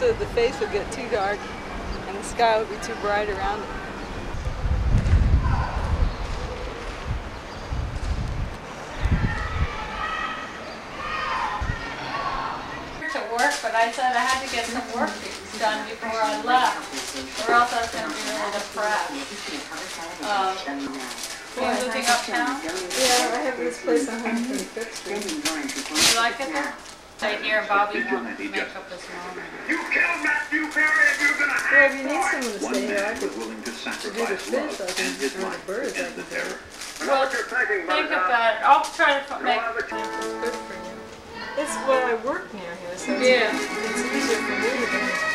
so the face would get too dark and the sky would be too bright around it. To work, but I said I had to get some work done before I left, or else I was going to be really depressed. Are you moving uptown? Yeah, I have this place on 125th Street. You like it there? Stay here, Bobby won't make up his mind. You killed Matthew Perry and you're gonna Well, if you need someone to One stay here, I man could was willing to do the sacrifice fish, love I and can, his or the life birds, to I end the can do terror. I know what you're thinking, Think Buttercup. about it. I'll try to make. It's good for you. It's, well, I work near here, so Yeah. it's easier for me to